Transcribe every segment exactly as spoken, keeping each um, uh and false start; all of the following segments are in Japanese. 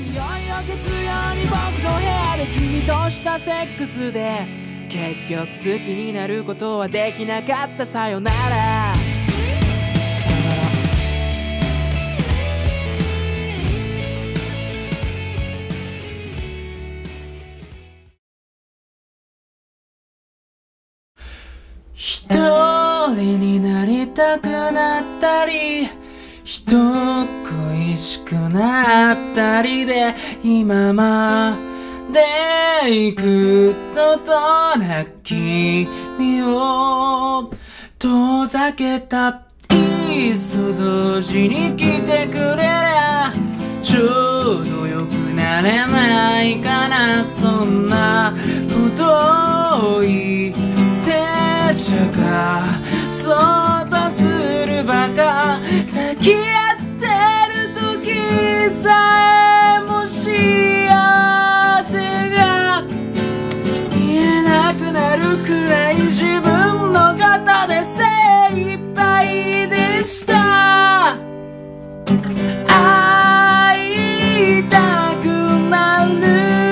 いよいよ消すように僕の部屋で君としたセックスで結局好きになることはできなかった。さよならさよなら。一人になりたくなったり人恋しくなったりで今まで幾度となく君を遠ざけた。いっそ同時に来てくれりゃちょうどよくなれないかな。そんなことを言ってちゃかそうとするバカ。抱き合ってる時さえも幸せが見えなくなるくらい自分のことで精一杯でした。会いたくなる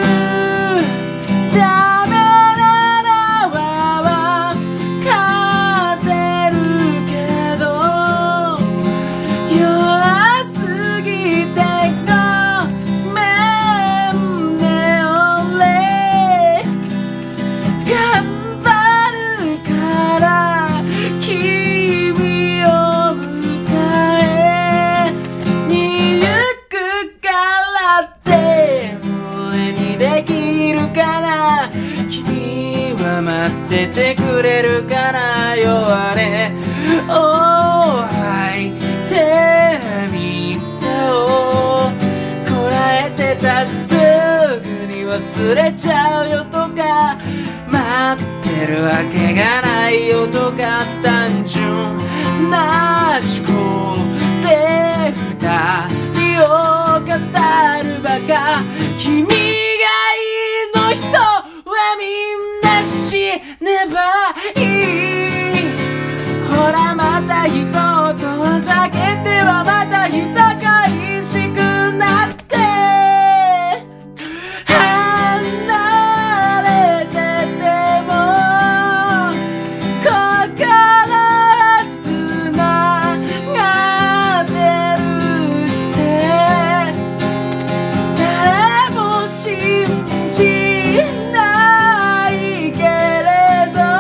ダメなのは分かってるけど弱すぎてごめんね俺頑張るから君を迎えに行くからって俺にできるかな。君は待っててくれるかな。弱れおはいて涙をこらえてた。すぐに忘れちゃうよとか待ってるわけがないよとか単純な思考で二人を語るバカ。君がいの人はみんな死ねばいい。ほらまた人とは避けてはまた人恋しくなって離れてても心はつながってるって誰も信じないけれど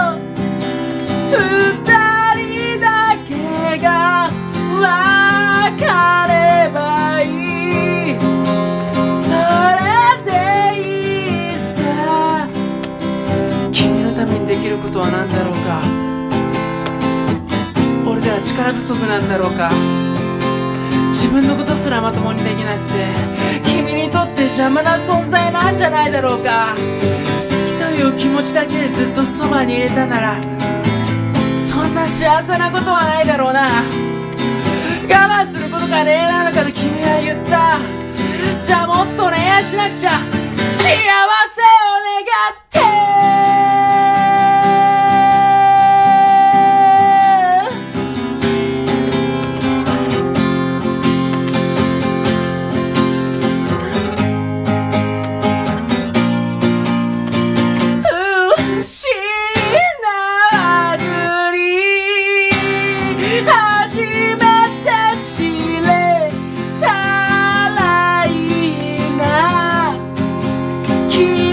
二人だけが別ればいい。それでいいさ。君のためにできることは何だろうか。俺では力不足なんだろうか。自分のことすらまともにできなくて君にとって邪魔な存在なんじゃないだろうか。好きという気持ちだけでずっとそばに入れたならそんな幸せなことはないだろうな。我慢することが恋愛なのかと君は言った。じゃあもっと恋愛しなくちゃ幸せを願って失わずに初めて知れたらいいな。君